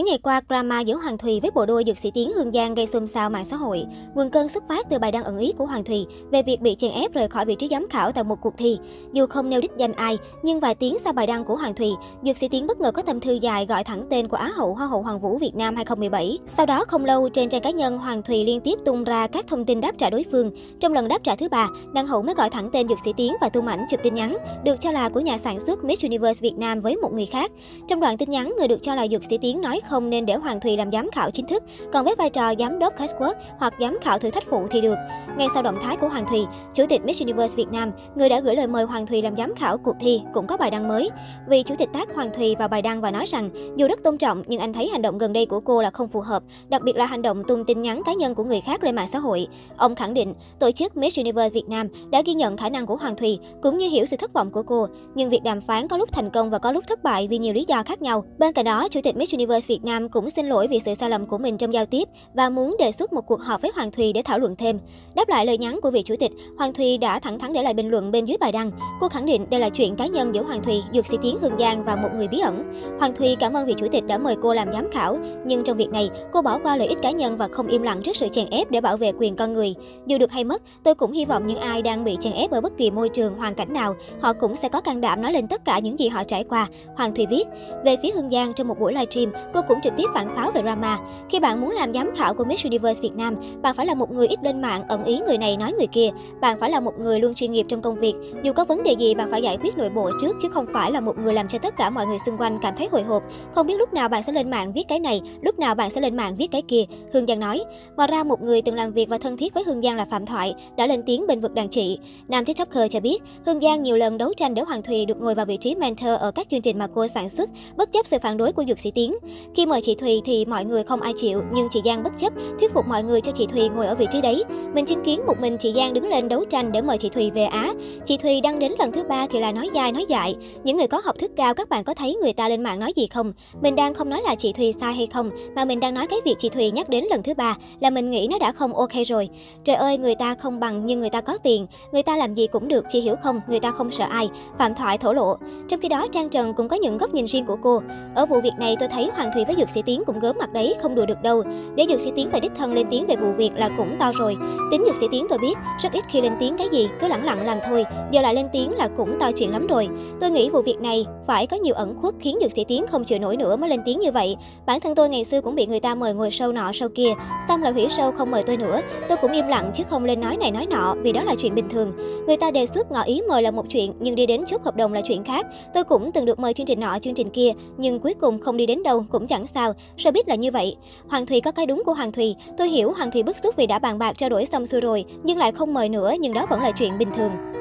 Những ngày qua, drama giữa Hoàng Thùy với bộ đôi Dược Sĩ Tiến Hương Giang gây xôn xao mạng xã hội. Nguồn cơn xuất phát từ bài đăng ẩn ý của Hoàng Thùy về việc bị chèn ép rời khỏi vị trí giám khảo tại một cuộc thi. Dù không nêu đích danh ai, nhưng vài tiếng sau bài đăng của Hoàng Thùy, Dược Sĩ Tiến bất ngờ có tâm thư dài gọi thẳng tên của Á hậu Hoa hậu Hoàng vũ Việt Nam 2017. Sau đó không lâu, trên trang cá nhân, Hoàng Thùy liên tiếp tung ra các thông tin đáp trả đối phương. Trong lần đáp trả thứ ba, đăng hậu mới gọi thẳng tên Dược Sĩ Tiến và tung ảnh chụp tin nhắn được cho là của nhà sản xuất Miss Universe Việt Nam với một người khác. Trong đoạn tin nhắn, người được cho là Dược Sĩ Tiến nói không nên để Hoàng Thùy làm giám khảo chính thức, còn với vai trò giám đốc catwalk hoặc giám khảo thử thách phụ thì được. Ngay sau động thái của Hoàng Thùy, Chủ tịch Miss Universe Việt Nam, người đã gửi lời mời Hoàng Thùy làm giám khảo cuộc thi, cũng có bài đăng mới. Vì Chủ tịch tag Hoàng Thùy vào bài đăng và nói rằng dù rất tôn trọng nhưng anh thấy hành động gần đây của cô là không phù hợp, đặc biệt là hành động tung tin nhắn cá nhân của người khác lên mạng xã hội. Ông khẳng định tổ chức Miss Universe Việt Nam đã ghi nhận khả năng của Hoàng Thùy cũng như hiểu sự thất vọng của cô, nhưng việc đàm phán có lúc thành công và có lúc thất bại vì nhiều lý do khác nhau. Bên cạnh đó, Chủ tịch Miss Universe Việt Nam cũng xin lỗi vì sự sai lầm của mình trong giao tiếp và muốn đề xuất một cuộc họp với Hoàng Thùy để thảo luận thêm. Đáp lại lời nhắn của vị chủ tịch, Hoàng Thùy đã thẳng thắn để lại bình luận bên dưới bài đăng. Cô khẳng định đây là chuyện cá nhân giữa Hoàng Thùy, Dược Sĩ Tiến Hương Giang và một người bí ẩn. Hoàng Thùy cảm ơn vị chủ tịch đã mời cô làm giám khảo, nhưng trong việc này, cô bỏ qua lợi ích cá nhân và không im lặng trước sự chèn ép để bảo vệ quyền con người. Dù được hay mất, tôi cũng hy vọng những ai đang bị chèn ép ở bất kỳ môi trường, hoàn cảnh nào, họ cũng sẽ có can đảm nói lên tất cả những gì họ trải qua. Hoàng Thùy viết. Về phía Hương Giang, trong một buổi livestream, cô cũng trực tiếp phản pháo về drama. Khi bạn muốn làm giám khảo của Miss Universe Việt Nam, bạn phải là một người ít lên mạng ẩn ý người này nói người kia. Bạn phải là một người luôn chuyên nghiệp trong công việc. Dù có vấn đề gì, bạn phải giải quyết nội bộ trước, chứ không phải là một người làm cho tất cả mọi người xung quanh cảm thấy hồi hộp. Không biết lúc nào bạn sẽ lên mạng viết cái này, lúc nào bạn sẽ lên mạng viết cái kia, Hương Giang nói. Ngoài ra, một người từng làm việc và thân thiết với Hương Giang là Phạm Thoại đã lên tiếng bên vực đàn chị. Nam TikToker cho biết, Hương Giang nhiều lần đấu tranh để Hoàng Thùy được ngồi vào vị trí mentor ở các chương trình mà cô sản xuất, bất chấp sự phản đối của Dược Sĩ Tiến. Khi mời chị Thùy thì mọi người không ai chịu, nhưng chị Giang bất chấp, thuyết phục mọi người cho chị Thùy ngồi ở vị trí đấy. Mình chứng kiến một mình chị Giang đứng lên đấu tranh để mời chị Thùy về Á. Chị Thùy đăng đến lần thứ ba thì là nói dai nói dại. Những người có học thức cao, các bạn có thấy người ta lên mạng nói gì không? Mình đang không nói là chị Thùy sai hay không, mà mình đang nói cái việc chị Thùy nhắc đến lần thứ ba là mình nghĩ nó đã không ok rồi. Trời ơi, người ta không bằng nhưng người ta có tiền, người ta làm gì cũng được, chị hiểu không? Người ta không sợ ai. Phạm Thoại thổ lộ. Trong khi đó, Trang Trần cũng có những góc nhìn riêng của cô. Ở vụ việc này, tôi thấy Hoàng Thùy với Dược Sĩ Tiến cũng gớm mặt đấy, không đùa được đâu. Để Dược Sĩ Tiến phải đích thân lên tiếng về vụ việc là cũng to rồi. Tính Dược Sĩ Tiến tôi biết, rất ít khi lên tiếng cái gì, cứ lẳng lặng làm thôi. Giờ lại lên tiếng là cũng to chuyện lắm rồi. Tôi nghĩ vụ việc này phải có nhiều ẩn khuất khiến Dược Sĩ Tiến không chịu nổi nữa mới lên tiếng như vậy. Bản thân tôi ngày xưa cũng bị người ta mời ngồi show nọ show kia, xong là hủy show không mời tôi nữa. Tôi cũng im lặng chứ không lên nói này nói nọ vì đó là chuyện bình thường. Người ta đề xuất ngỏ ý mời là một chuyện, nhưng đi đến chốt hợp đồng là chuyện khác. Tôi cũng từng được mời chương trình nọ chương trình kia, nhưng cuối cùng không đi đến đâu cũng chẳng sao. Showbiz là như vậy. Hoàng Thùy có cái đúng của Hoàng Thùy. Tôi hiểu Hoàng Thùy bức xúc vì đã bàn bạc trao đổi xong xuôi rồi, nhưng lại không mời nữa, nhưng đó vẫn là chuyện bình thường.